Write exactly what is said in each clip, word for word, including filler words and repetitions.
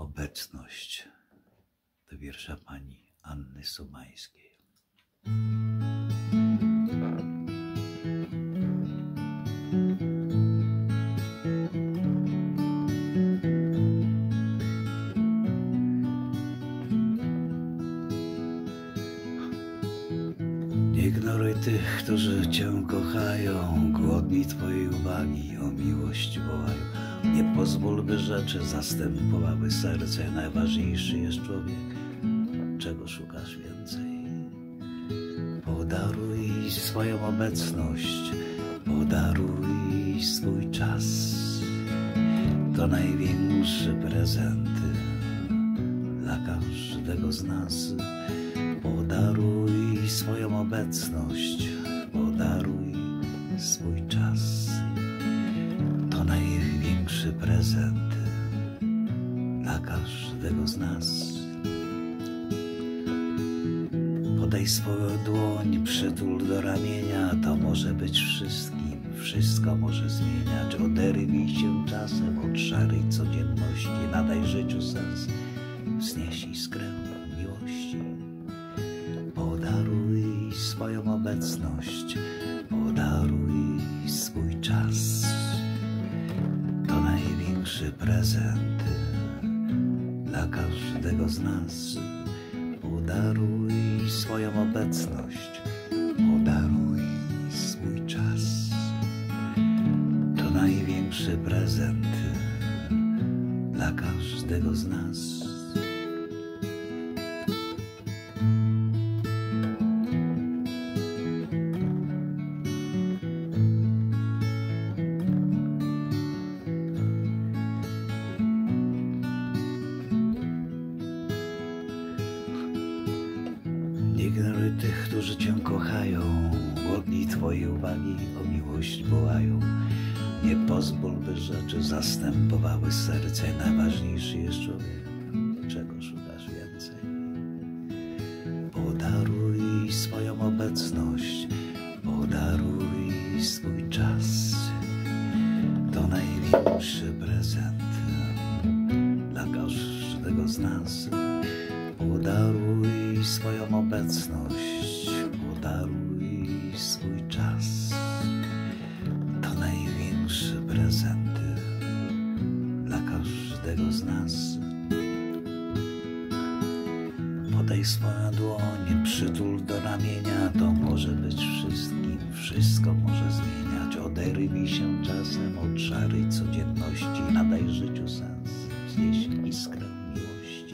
Obecność do wiersza pani Anny Somańskiej. Nie ignoruj tych, którzy cię kochają, głodni twojej uwagi, o miłość wołają. Nie pozwól, by rzeczy zastępowały serce. Najważniejszy jest człowiek. Czego szukasz więcej? Podaruj swoją obecność, podaruj swój czas. To największy prezent dla każdego z nas. Podaruj swoją obecność, podaruj swój czas. To największy prezent dla każdego z nas. Podaj swoją dłoń, przytul do ramienia, to może być wszystkim, wszystko może zmieniać. Oderwij się czasem od szarej codzienności, nadaj życiu sens, wznieś iskrę miłości. Podaruj swoją obecność, podaruj swój czas. To największy prezent dla każdego z nas. Podaruj swoją obecność, podaruj swój czas. To największy prezent dla każdego z nas. Nie ignoruj tych, którzy cię kochają, głodni twojej uwagi, o miłość wołają. Nie pozwól, by rzeczy zastępowały serce. Najważniejszy jest człowiek. Czego szukasz więcej? Podaruj swoją obecność, podaruj swój czas. To największy prezent dla każdego z nas. Podaruj swoją obecność, podaruj swój czas. To największy prezent dla każdego z nas. Podaj swoją dłoń, przytul do ramienia, to może być wszystkim, wszystko może zmieniać. Oderwij się czasem od szarej codzienności, nadaj życiu sens, wznieś iskrę miłości.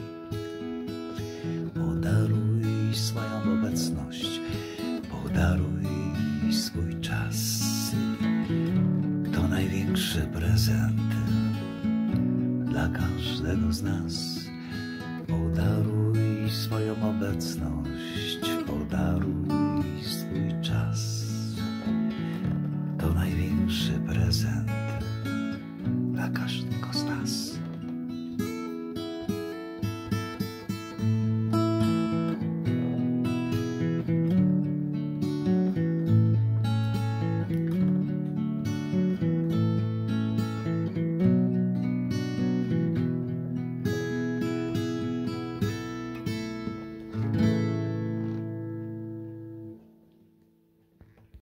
Podaruj swoją obecność, podaruj swój czas. To największy prezent dla każdego z nas. Podaruj swoją obecność, podaruj